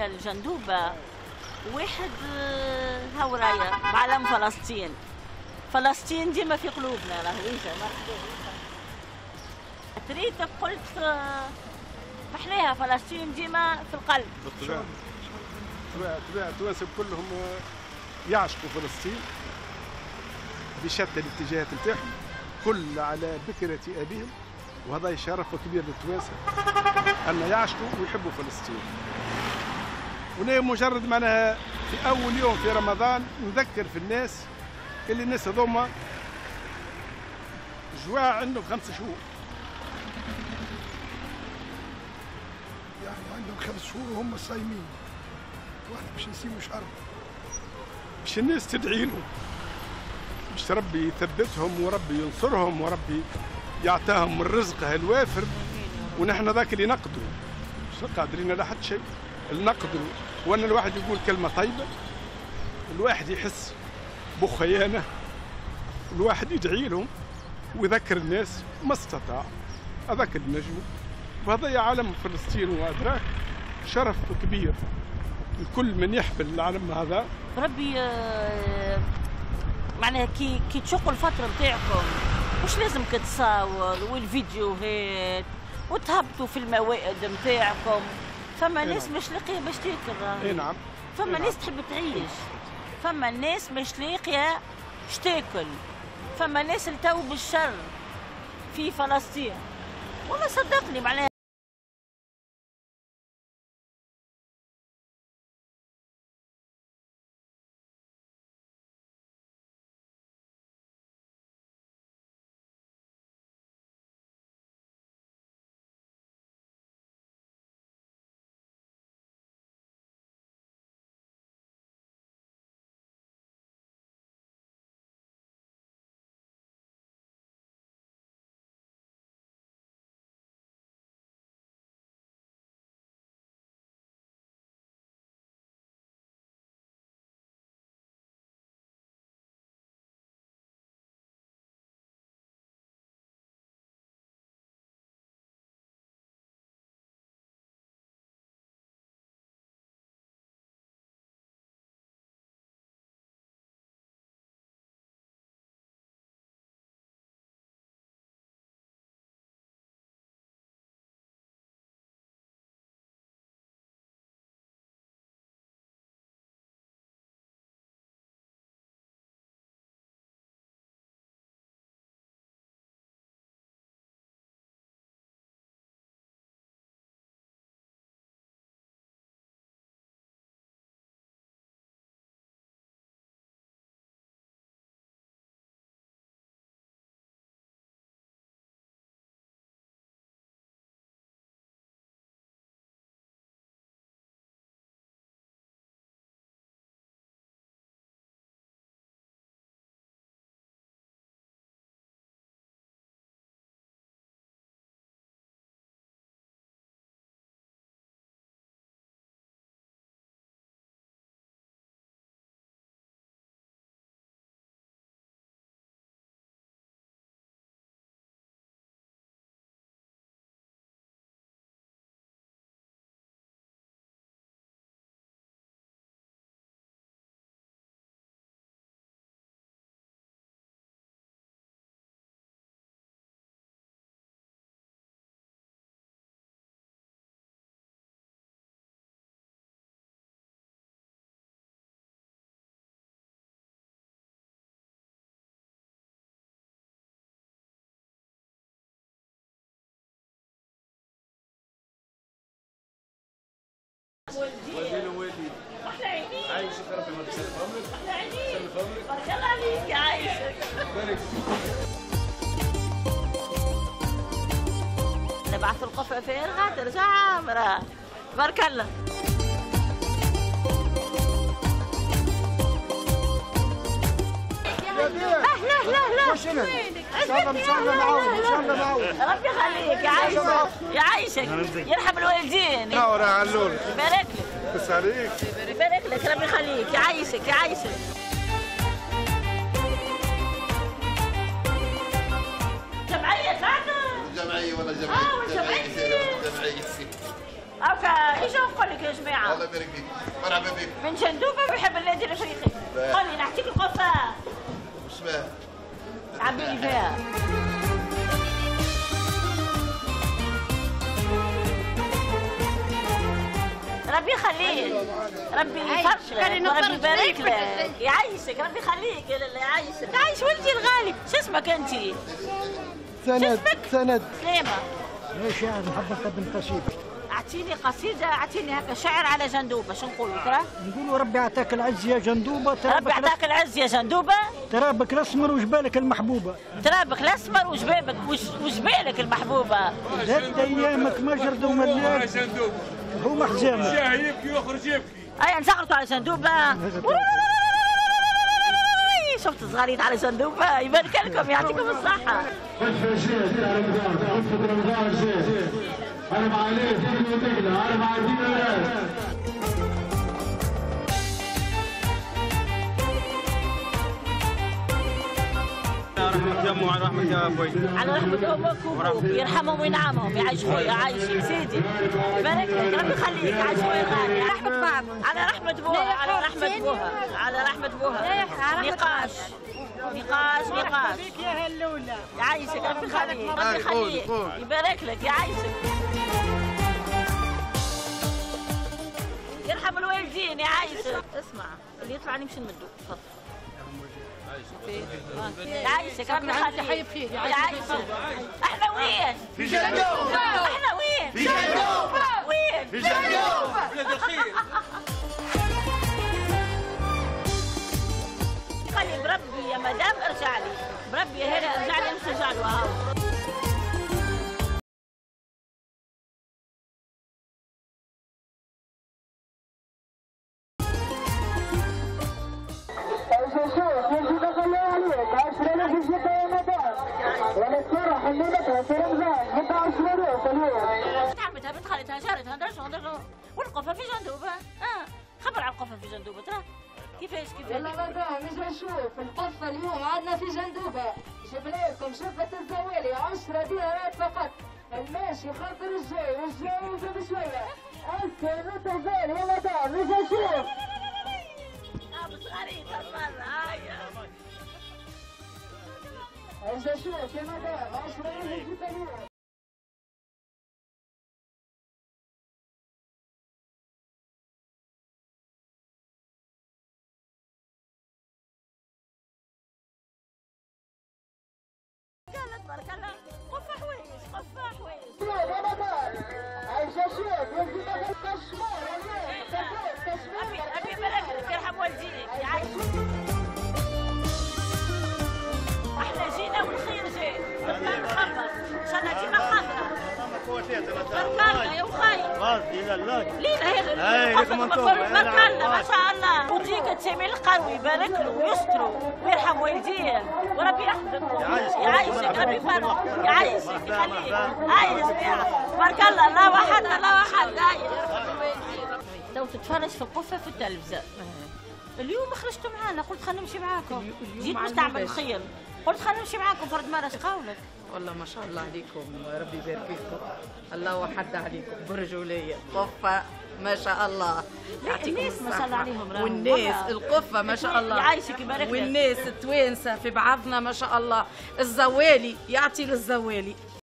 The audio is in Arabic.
فيها الجندوبة واحد هورايا بعلم فلسطين. فلسطين ديما في قلوبنا راهي تريتك قلت محلاها فلسطين ديما في القلب. بالطبع التوانسة كلهم يعشقوا فلسطين بشتى الاتجاهات نتاعهم، كل على بكرة أبيهم، وهذا شرف كبير للتوانسة أن يعشقوا ويحبوا فلسطين. وأنا مجرد معناها في أول يوم في رمضان نذكر في الناس اللي الناس هذوما جواع عندهم 5 شهور، يعني عندهم 5 شهور وهم صايمين، واحنا باش نسيبوا شهر، باش الناس تدعي لهم، باش ربي يثبتهم وربي ينصرهم وربي يعطاهم من رزقه الوافر، ونحن ذاك اللي نقدروا مش قادرين على حد شيء، اللي نقدروا وان الواحد يقول كلمه طيبه، الواحد يحس بخيانه، الواحد يدعي لهم ويذكر الناس ما استطاع، هذاك النجم. وهذا يا عالم فلسطين وادراك شرف كبير لكل من يحمل العلم هذا. ربي معناها كي تشقوا الفترة نتاعكم مش لازم تصور والفيديوهات وتهبطوا في الموائد نتاعكم، فما ناس مش لاقيه باش تاكل. اي نعم. فما ناس تحب تعيش، فما ناس مش لاقيه باش تاكل، فما ناس التو بالشر في فلسطين. والله صدقني معناها والدينا والدي احلى عينيك. عايشك ربي ما تسلم عمرك. احلى عينيك. سلم عمرك. بارك الله عليك يا عايشك. بارك. نبعث القفة فارغة ترجع عامرة. بارك الله. لا وش هنا؟ ان شاء الله معاون، ان شاء الله معاون. ربي يخليك يا عايشك يا عايشك، يرحم الوالدين. نور يا علول. يبارك لك. بس عليك. يبارك لك ربي يخليك يا عايشك يا عايشك. جمعية قاعدة؟ جمعية ولا جمعية؟ جمعية. جمعية. هاكا ايش نقول لك يا جماعه؟ الله يبارك فيك. مرحبا بك. من جندوبه بيحب النادي الافريقي. قول لي نعطيك القفه. اسمها عبي لي فيها. ربي يخليك، ربي يفرحك، وربي يبارك لك، يعيشك، ربي يخليك، يعيشك، عايش ولدي الغالي، شو اسمك انت؟ سند سند سلامة. يا شاعر نحب نقدم قصيدة. اعطيني قصيدة، اعطيني هكا شعر على جندوبة، شو نقولوا ترى؟ نقولوا ربي يعطاك العز يا جندوبة. ربي يعطاك العز يا جندوبة. ترابك الاسمر وجبالك المحبوبة. ترابك الاسمر وجبالك المحبوبة. زاد ايامك مجرد وملاك هو حزامك. جاه يبكي واخرج يبكي. اي نزغرتوا على جندوبة. شفت صغاريت على جندوبة، يبارك لكم يعطيكم الصحة. عرب عليه تجلي وتجلى، عرب عارفين الناس. رحمة يمه وعلى رحمة يا ابوي. على رحمة امك وابوك، يرحمهم وينعمهم، يعيش خويا عايشك سيدي. يبارك لك، ربي يخليك، عايش خويا الغالي. على رحمة بابا. على رحمة ابوها، على رحمة ابوها، على رحمة ابوها. نقاش نقاش نقاش. يا هلولة. يعيشك، ربي يخليك، ربي يخليك، يبارك لك، يعيشك. يرحم الوالدين، يعيشك. اسمع، اللي يطلع نمشي نمدو، تفضل. يعيشك، ربي يخليك، يعيشك. احنا وين؟ في جندوبة. احنا وين؟ في جندوبة. وين؟ في جندوبة. بلاد الخير. قال لي بربي يا مدام ارجع لي، بربي يا هلا ارجع لي، امشي ارجع له هاو. تعبتها بنت خالتها جارتها درجوا والقفه في جندوبه. خبر على القفه في جندوبه ترى كيفاش والله مدام نجي نشوف القفه اليوم عندنا في جندوبه. جبنا لكم شفه الزوالي 10 دينارات فقط. الماشي خاطر الجاي والجاي يجي بشويه. اسكن وتزال يا مدام نجي نشوف. صغاريت المره هيا. نجي نشوف يا مدام 10 يجي اليوم. تبارك الله، قفه حوايج، قفه حوايج. يا مدام عايشه شوف يجي داخل الكشمار ابي يبارك لك، يرحم والديك، يعيشك. احنا جينا والخير جاي، نطلع نخبر، ان شاء الله ديما خاطره. بركالله يا وخاي. لينا هي بركالله ما شاء الله. وديك تسمي القروي يبارك له ويسترو ويرحم والديه وربي يحفظكم. يعيشك، ربي يفرحك، يعيشك، يخليك. هاي يا جماعه بارك الله، الله واحد الله واحد. هاي لو تتفرج في القفه في التلفزه. اليوم خرجتوا معانا، قلت خلينا نمشي معاكم. جيت مستعمل الخير، قلت خلينا نمشي معاكم. فرد مرة اش قولك؟ والله ما شاء الله عليكم، ربي يبارك فيكم. الله وحد عليكم برجولية قفة ما شاء الله. الناس ما شاء الله عليهم، والناس القفة ما شاء الله. يعيشك يبارك لك. والناس التوانسة في بعضنا ما شاء الله. الزوالي يعطي للزوالي.